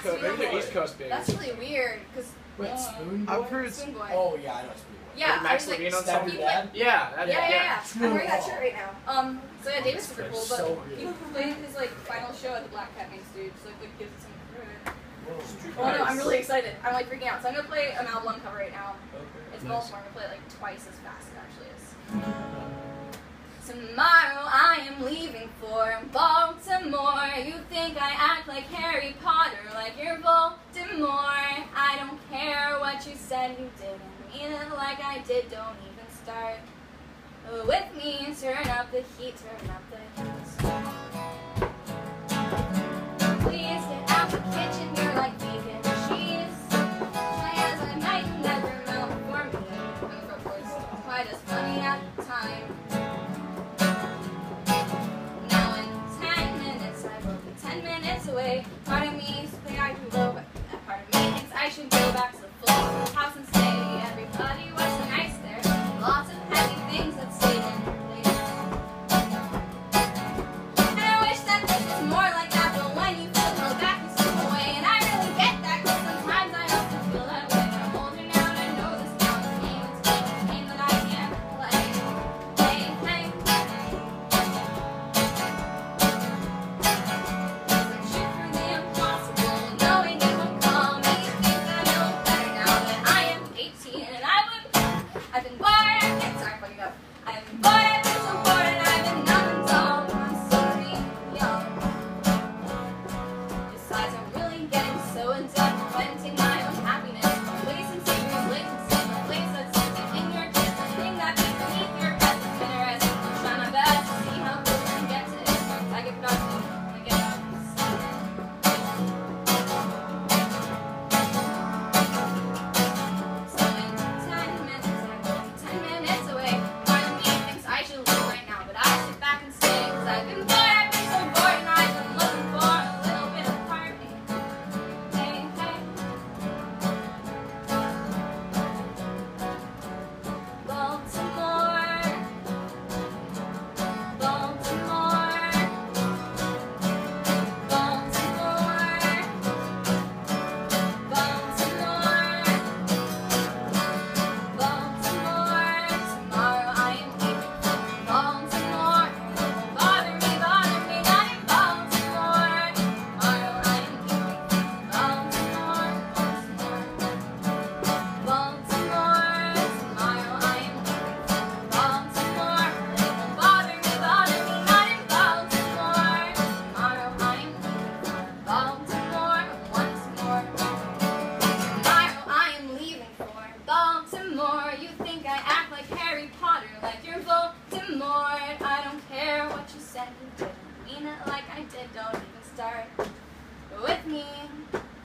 Coast. Maybe they're East Coast babies. That's really weird, because... Wait, Spoon Boy? I've heard... Spoon Boy. Oh, yeah, I know Spoon Boy. Yeah, Max Levine on Stab something? Your Dad? Yeah. Yeah. I'm wearing that Oh. shirt right now. So yeah, David's super cool, but so he played his like final show at the Black Cat main stage, so like gives it some credit. Whoa. Oh no, I'm really excited. I'm like freaking out. So I'm gonna play an album cover right now. Okay. It's Nice. Baltimore. I'm gonna play it like twice as fast as it actually is. Tomorrow I am leaving for Baltimore. You think I act like Harry Potter, like you're Voldemort. I don't care what you said, you didn't mean it like I did. Don't even start with me. Turn up the heat, turn up the heat. Please get out the kitchen, you're like vegan cheese. My hands on a night never melt for me. I'm from voice, quite as funny at the time. Now in 10 minutes, I will be 10 minutes away. Part of me thinks I can go, but that part of me thinks I should go back to the full house and stay. Everybody was so nice there. Lots of heavy things that stayed in place. And I wish that this was more like that, but when you feel held back, you slip away. And I really get that, cause sometimes I often feel that way. But I'm older now and I know this now. This game is a game that I can't play. Hey, hey. Shoot for the impossible, knowing it will come. And you think I know better now that I am 18. And I've been bored, sorry, fucking up. I've been bored, I've been so bored, and I've been numb and dull. I'm sorry, young. Besides, I'm really getting so in depth, inventing my own happiness. Wasting secrets, latent sin, a place that's empty in your chest. The thing that beats beneath your breath is Pinterest. I'm trying my best to see how close I can get to it. I get productive, I get out. So in 10 minutes, I will be 10 minutes away. Part of me thinks I should leave right now, but I sit back and stay. Cause I've been bored, I've been so bored, and I've been looking for a little bit of party. Hey, hey. Baltimore. Baltimore. Baltimore. Baltimore, tomorrow I am leaving for Baltimore. Bother me, not in Baltimore. Tomorrow I am leaving for Baltimore. Baltimore, tomorrow I am leaving for Baltimore. Bother me, not in Baltimore. Tomorrow I am leaving for Baltimore once more. Tomorrow I am leaving for Baltimore. You think I act like Harry Potter, like you're Voldemort. I don't care what you said, you didn't mean it like I did. Don't even start with me.